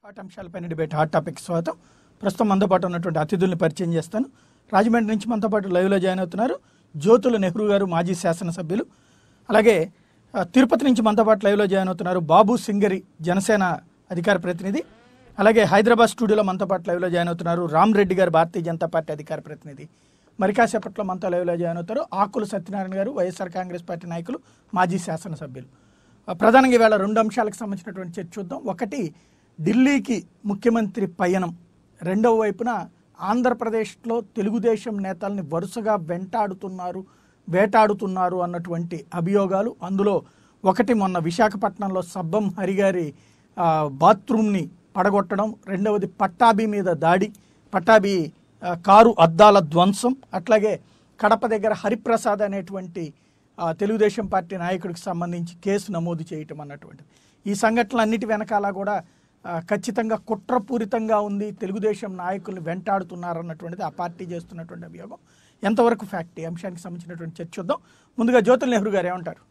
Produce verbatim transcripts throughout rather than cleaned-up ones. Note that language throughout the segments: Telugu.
హాట్ అంశాలపైన డిబేట్ హాట్ టాపిక్ స్వాగతం. ప్రస్తుతం మనతో పాటు ఉన్నటువంటి అతిథుల్ని పరిచయం చేస్తాను. రాజమండ్రి నుంచి మనతో పాటు లైవ్లో జాయిన్ అవుతున్నారు జ్యోతుల నెహ్రూ గారు, మాజీ శాసనసభ్యులు. అలాగే తిరుపతి నుంచి మనతో పాటు లైవ్లో జాయిన్ అవుతున్నారు బాబు సింగరి, జనసేన అధికార ప్రతినిధి. అలాగే హైదరాబాద్ స్టూడియోలో మనతో పాటు లైవ్లో జాయిన్ అవుతున్నారు రామ్ రెడ్డి గారు, భారతీయ జనతా పార్టీ అధికార ప్రతినిధి. మరి కాసేపట్లో మనతో లైవ్లో జాయిన్ అవుతారు ఆకుల సత్యనారాయణ గారు, వైఎస్ఆర్ కాంగ్రెస్ పార్టీ నాయకులు, మాజీ శాసనసభ్యులు. ప్రధానంగా ఇవాళ రెండు అంశాలకు సంబంధించినటువంటి చర్చ చూద్దాం. ఒకటి, ఢిల్లీకి ముఖ్యమంత్రి పయనం. రెండవ వైపున ఆంధ్రప్రదేశ్లో తెలుగుదేశం నేతల్ని వరుసగా వెంటాడుతున్నారు వేటాడుతున్నారు అన్నటువంటి అభియోగాలు. అందులో ఒకటి, మొన్న విశాఖపట్నంలో సబ్బం హరిగారి బాత్రూమ్ని పడగొట్టడం. రెండవది పట్టాభి మీద దాడి, పట్టాభి కారు అద్దాల ధ్వంసం. అట్లాగే కడప దగ్గర హరిప్రసాద్ అనేటువంటి తెలుగుదేశం పార్టీ నాయకుడికి సంబంధించి కేసు నమోదు చేయటం అన్నటువంటిది. ఈ సంఘటనలన్నిటి వెనకాల కూడా ఖచ్చితంగా కుట్రపూరితంగా ఉంది, తెలుగుదేశం నాయకుల్ని వెంటాడుతున్నారన్నటువంటిది ఆ పార్టీ చేస్తున్నటువంటి అభియోగం. ఎంతవరకు ఫ్యాక్ట్? ఈ అంశానికి సంబంధించినటువంటి చర్చ చూద్దాం. ముందుగా జ్యోతుల నెహ్రూ గారు ఏమంటారు?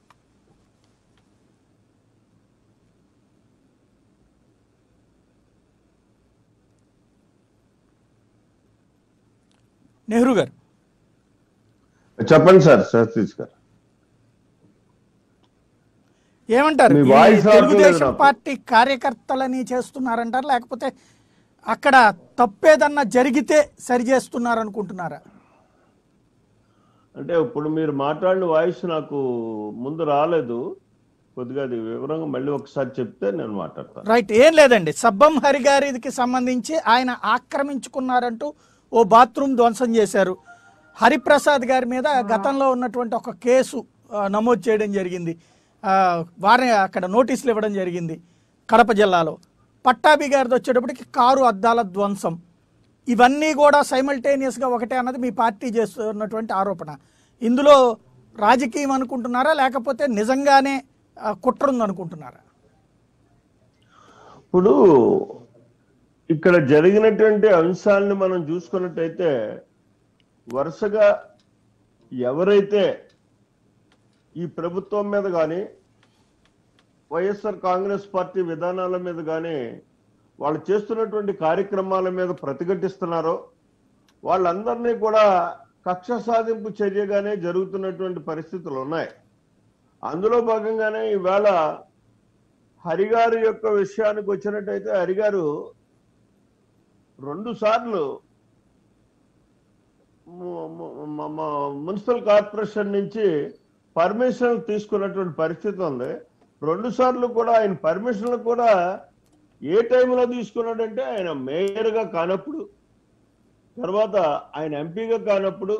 నెహ్రూ గారు చెప్పండి సార్. సతీష్ గారు ఏమంటారు? తెలుగుదేశం పార్టీ కార్యకర్తలని చేస్తున్నారంటారు, లేకపోతే అక్కడ తప్పేదన్నా జరిగితే సరి చేస్తున్నారు అనుకుంటున్నారా? అంటే ఇప్పుడు మీరు మాట్లాడిన వాయిస్ నాకు ముందు రాలేదు, కొద్దిగా అది వివరంగా మళ్ళీ ఒకసారి చెప్తే నేను మాట్లాడతాను. రైట్. ఏం లేదండి, సబ్బం హరి గారికి సంబంధించి ఆయన ఆక్రమించుకున్నారంటూ ఓ బాత్రూమ్ ధ్వంసం చేశారు. హరిప్రసాద్ గారి మీద గతంలో ఉన్నటువంటి ఒక కేసు నమోదు చేయడం జరిగింది, వారిని అక్కడ నోటీసులు ఇవ్వడం జరిగింది కడప జిల్లాలో. పట్టాభి గారిది వచ్చేటప్పటికి కారు అద్దాల ధ్వంసం. ఇవన్నీ కూడా సైమల్టేనియస్గా ఒకటే అన్నది మీ పార్టీ చేస్తున్నటువంటి ఆరోపణ. ఇందులో రాజకీయం అనుకుంటున్నారా, లేకపోతే నిజంగానే కుట్ర ఉందనుకుంటున్నారా? ఇప్పుడు ఇక్కడ జరిగినటువంటి అంశాలను మనం చూసుకున్నట్టయితే వరుసగా ఎవరైతే ఈ ప్రభుత్వం మీద కానీ వైఎస్ఆర్ కాంగ్రెస్ పార్టీ విధానాల మీద కానీ వాళ్ళు చేస్తున్నటువంటి కార్యక్రమాల మీద ప్రతిఘటిస్తున్నారో వాళ్ళందరినీ కూడా కక్ష సాధింపు చర్యగానే జరుగుతున్నటువంటి పరిస్థితులు ఉన్నాయి. అందులో భాగంగానే ఈవేళ హరిగారి యొక్క విషయానికి వచ్చినట్టయితే హరిగారు రెండు సార్లు మున్సిపల్ కార్పొరేషన్ నుంచి పర్మిషన్ తీసుకున్నటువంటి పరిస్థితి ఉంది. రెండు సార్లు కూడా ఆయన పర్మిషన్లు కూడా ఏ టైంలో తీసుకున్నాడంటే ఆయన మేయర్గా కానప్పుడు, తర్వాత ఆయన ఎంపీగా కానప్పుడు,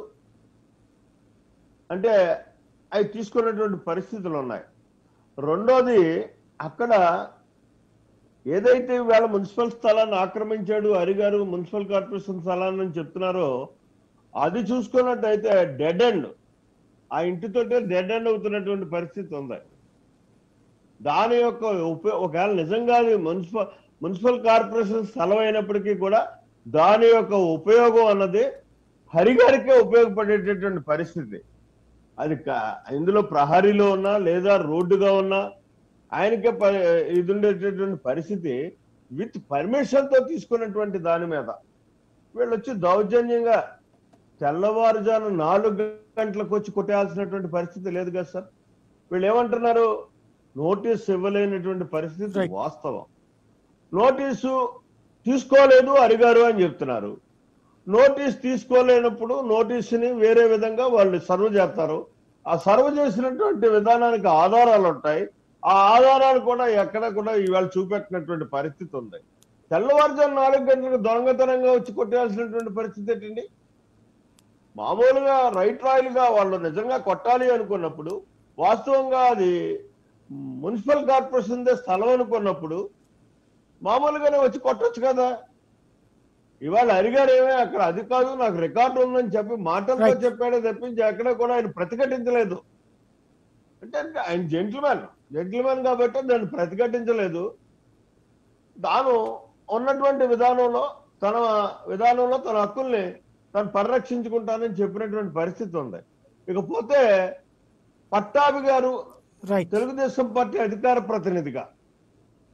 అంటే అవి తీసుకున్నటువంటి పరిస్థితులు ఉన్నాయి. రెండోది, అక్కడ ఏదైతే వేళ మున్సిపల్ స్థలాన్ని ఆక్రమించాడు హరిగారు, మున్సిపల్ కార్పొరేషన్ స్థలాన్ని చెప్తున్నారో అది చూసుకున్నట్టయితే డెడ్ ఎండ్, ఆ ఇంటితోటే డెడ్ ఎండ్ అవుతున్నటువంటి పరిస్థితి ఉంది. దాని యొక్క ఉపయోగ ఒకవేళ నిజంగా మున్సిపల్ మున్సిపల్ కార్పొరేషన్ స్థలం అయినప్పటికీ కూడా దాని యొక్క ఉపయోగం అన్నది హరిగారికే ఉపయోగపడేటటువంటి పరిస్థితి. అది ఇందులో ప్రహరీలో ఉన్నా లేదా రోడ్డుగా ఉన్నా ఆయనకే ఇది ఉండేటటువంటి పరిస్థితి. విత్ పర్మిషన్ తో తీసుకున్నటువంటి దాని మీద వీళ్ళు వచ్చి దౌర్జన్యంగా తెల్లవారుజాను నాలుగు గంటలకు వచ్చి కొట్టేయాల్సినటువంటి పరిస్థితి లేదు కదా సార్. వీళ్ళు ఏమంటున్నారు, నోటీసు ఇవ్వలేనటువంటి పరిస్థితి వాస్తవం. నోటీసు తీసుకోలేదు హరిగారు అని చెప్తున్నారు. నోటీసు తీసుకోలేనప్పుడు నోటీసుని వేరే విధంగా వాళ్ళు సర్వ్ చేస్తారు. ఆ సర్వ్ చేసినటువంటి విధానానికి ఆధారాలు ఉంటాయి. ఆ ఆధారాలు కూడా ఎక్కడ కూడా ఇవాళ చూపెట్టినటువంటి పరిస్థితి ఉంది. తెల్లవారుజాము నాలుగు గంటలకు దొంగతనంగా వచ్చి కొట్టేయాల్సినటువంటి పరిస్థితి ఏంటండి? మామూలుగా రైట్ రాయలుగా వాళ్ళు నిజంగా కొట్టాలి అనుకున్నప్పుడు, వాస్తవంగా అది మున్సిపల్ కార్పొరేషన్ స్థలం అనుకున్నప్పుడు మామూలుగానే వచ్చి కొట్టొచ్చు కదా. ఇవాళ హరిగారు ఏమే అక్కడ అది కాదు నాకు రికార్డు ఉందని చెప్పి మాటలతో చెప్పాడే తప్పించి ఎక్కడ కూడా ఆయన ప్రతిఘటించలేదు. అంటే ఆయన జెంటిల్మెన్ జెంటిల్మెన్ కాబట్టి దాన్ని ప్రతిఘటించలేదు. తాను ఉన్నటువంటి విధానంలో తన విధానంలో తన హక్కుల్ని తను పరిరక్షించుకుంటానని చెప్పినటువంటి పరిస్థితి ఉంది. ఇకపోతే పట్టాభి గారు తెలుగుదేశం పార్టీ అధికార ప్రతినిధిగా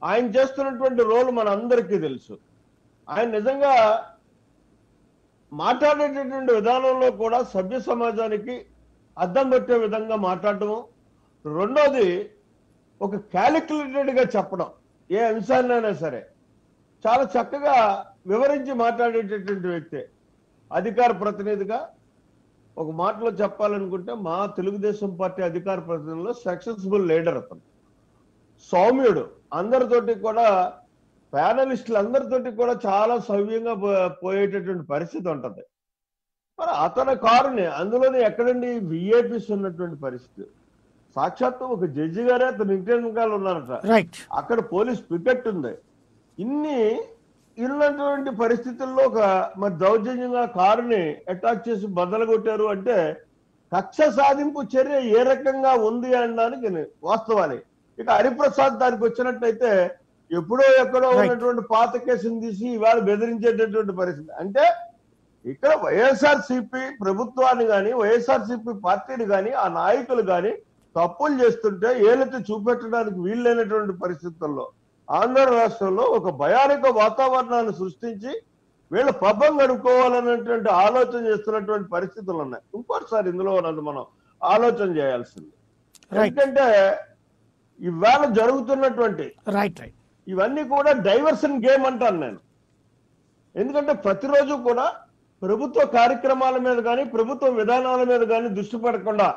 ఆయన చేస్తున్నటువంటి రోల్ మన అందరికీ తెలుసు. ఆయన నిజంగా మాట్లాడేటటువంటి విధానంలో కూడా సభ్య సమాజానికి అద్దం పెట్టే విధంగా మాట్లాడటము, రెండోది ఒక క్యాలిక్యులేటెడ్ గా చెప్పడం, ఏ అంశాన్నైనా సరే చాలా చక్కగా వివరించి మాట్లాడేటటువంటి వ్యక్తే. అధికార ప్రతినిధిగా ఒక మాటలో చెప్పాలనుకుంటే మా తెలుగుదేశం పార్టీ అధికార ప్రతినిధిలో సక్సెస్ఫుల్ లీడర్ అతను, సౌమ్యుడు, అందరితోటి కూడా ప్యానలిస్టులు అందరితోటి కూడా చాలా సవ్యంగా పోయేటటువంటి పరిస్థితి ఉంటుంది. మరి అతని కారుని అందులోనే ఎక్కడండి విఐపీస్ ఉన్నటువంటి పరిస్థితి, సాక్షాత్తు ఒక జడ్జి గారే అతను ఇంటి వెనకాల ఉన్నారట, అక్కడ పోలీస్ పికెట్ ఉంది. ఇన్ని ఇన్నటువంటి పరిస్థితుల్లో ఒక మరి దౌర్జన్యంగా కారుని అటాక్ చేసి బద్దలు కొట్టారు అంటే కక్ష సాధింపు చర్య ఏ రకంగా ఉంది అనడానికి వాస్తవాలే. ఇక హరిప్రసాద్ దానికి వచ్చినట్టయితే ఎప్పుడో ఎక్కడో ఉన్నటువంటి పాత కేసును తీసి ఇవాళ బెదిరించేటటువంటి పరిస్థితి. అంటే ఇక్కడ వైఎస్ఆర్ సిపి ప్రభుత్వాన్ని కానీ వైఎస్ఆర్ సిపి పార్టీని కానీ ఆ నాయకులు కానీ తప్పులు చేస్తుంటే ఏలెత్తి చూపెట్టడానికి వీల్లేనటువంటి పరిస్థితుల్లో ఆంధ్ర రాష్ట్రంలో ఒక భయానక వాతావరణాన్ని సృష్టించి వీళ్ళు పబ్బం గడుపుకోవాలనేటువంటి ఆలోచన చేస్తున్నటువంటి పరిస్థితులు ఉన్నాయి. ఇంకోటిసారి ఇందులో ఉన్నది మనం ఆలోచన చేయాల్సింది. ఎందుకంటే ఇవాళ జరుగుతున్నటువంటి ఇవన్నీ కూడా డైవర్షన్ గేమ్ అంటాను నేను. ఎందుకంటే ప్రతిరోజు కూడా ప్రభుత్వ కార్యక్రమాల మీద కానీ ప్రభుత్వ విధానాల మీద కానీ దృష్టి పడకుండా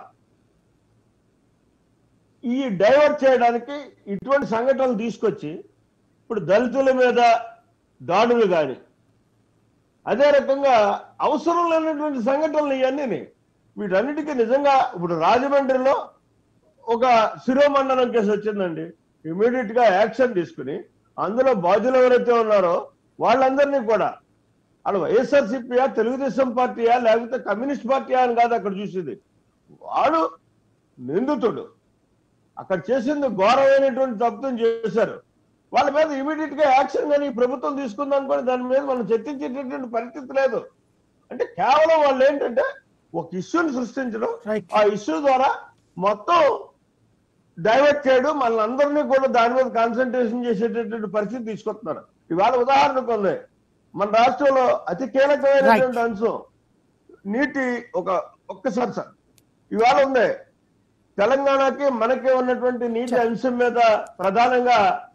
ఈ డైవర్ట్ చేయడానికి ఇటువంటి సంఘటనలు తీసుకొచ్చి ఇప్పుడు దళితుల మీద దాడులు కానీ అదే రకంగా అవసరం లేనటువంటి సంఘటనలు ఇవన్నీ వీటన్నిటికీ నిజంగా ఇప్పుడు రాజమండ్రిలో ఒక శిరోమండనం కేసు వచ్చిందండి. ఇమీడియట్ గా యాక్షన్ తీసుకుని అందులో బాధ్యులు ఎవరైతే ఉన్నారో వాళ్ళందరినీ కూడా వాళ్ళు వైఎస్ఆర్సీపీయా తెలుగుదేశం పార్టీయా లేకపోతే కమ్యూనిస్ట్ పార్టీయా అని కాదు అక్కడ చూసింది, వాడు నిందితుడు, అక్కడ చేసింది ఘోరమైనటువంటి తప్పుని చేశారు. వాళ్ళ మీద ఇమీడియట్ గా యాక్షన్ కానీ ప్రభుత్వం తీసుకుందనుకోని దాని మీద మనం చర్చించేటటువంటి పరిస్థితి లేదు. అంటే కేవలం వాళ్ళు ఏంటంటే ఒక ఇష్యూని సృష్టించడం, ఆ ఇష్యూ ద్వారా మొత్తం డైవర్ట్ చేయడం, మన అందరినీ కూడా దాని మీద కాన్సన్ట్రేషన్ చేసేటటువంటి పరిస్థితి తీసుకొస్తున్నారు. ఇవాళ ఉదాహరణకు ఉంది మన రాష్ట్రంలో అతి కీలకమైనటువంటి అంశం నీటి ఒక ఒక్కసారి సార్ ఇవాళ ఉంది తెలంగాణకి మనకి ఉన్నటువంటి నీటి అంశం మీద ప్రధానంగా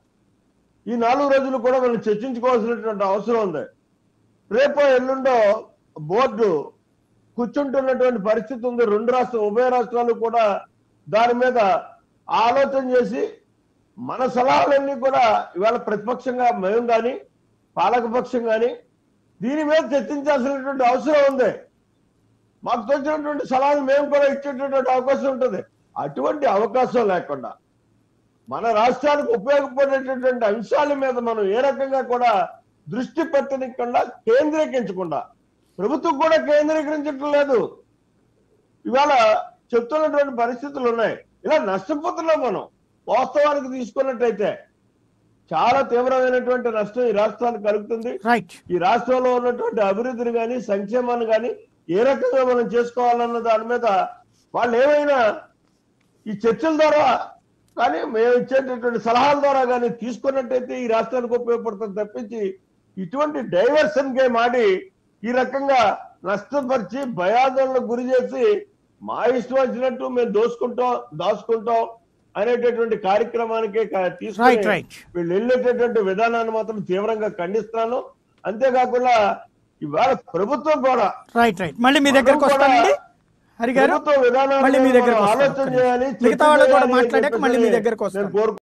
ఈ నాలుగు రోజులు కూడా మనం చర్చించుకోవాల్సినటువంటి అవసరం ఉంది. రేపో ఎల్లుండో బోర్డు కూర్చుంటున్నటువంటి పరిస్థితి ఉంది. రెండు రాష్ట్ర ఉభయ రాష్ట్రాలు కూడా దాని మీద ఆలోచన చేసి మన సలహాలన్నీ కూడా ఇవాళ ప్రతిపక్షంగా మేము కానీ పాలకపక్షం కానీ దీని మీద చర్చించాల్సినటువంటి అవసరం ఉంది. మాకు తోచినటువంటి సలహాలు మేము కూడా ఇచ్చేటటువంటి అవకాశం ఉంటుంది. అటువంటి అవకాశం లేకుండా మన రాష్ట్రానికి ఉపయోగపడేటటువంటి అంశాల మీద మనం ఏ రకంగా కూడా దృష్టి పెట్టనికుండా కేంద్రీకరించకుండా ప్రభుత్వం కూడా కేంద్రీకరించడం లేదు. ఇవాళ చెప్తున్నటువంటి పరిస్థితులు ఉన్నాయి. ఇలా నష్టపోతున్నాం మనం. వాస్తవానికి తీసుకున్నట్టయితే చాలా తీవ్రమైనటువంటి నష్టం ఈ రాష్ట్రానికి కలుగుతుంది. ఈ రాష్ట్రంలో ఉన్నటువంటి అభివృద్ధిని కానీ సంక్షేమాన్ని కానీ ఏ రకంగా మనం చేసుకోవాలన్న దాని మీద వాళ్ళు ఏమైనా ఈ చర్చల ద్వారా కానీ మేము ఇచ్చేటటువంటి సలహాల ద్వారా కానీ తీసుకున్నట్టయితే ఈ రాష్ట్రానికి ఉపయోగపడుతుంది తప్పించి ఇటువంటి డైవర్షన్ గేమ్ ఆడి ఈ రకంగా నష్టపరిచి భయాదనలకు గురి చేసి మా ఇష్టం వచ్చినట్టు మేము దోసుకుంటాం దాచుకుంటాం అనేటటువంటి కార్యక్రమానికి తీసుకుని వీళ్ళు వెళ్ళేటటువంటి విధానాన్ని మాత్రం తీవ్రంగా ఖండిస్తున్నాను. అంతేకాకుండా ఇవాళ ప్రభుత్వం కూడా రైట్ రైట్ మళ్ళీ మీ దగ్గరకు వస్తానండి హరి గారు, మళ్ళీ మీ దగ్గరకు ఆలోచన చేయాలి, మిగతా వాళ్ళు కూడా మాట్లాడాక మళ్ళీ మీ దగ్గరకు వస్తాను.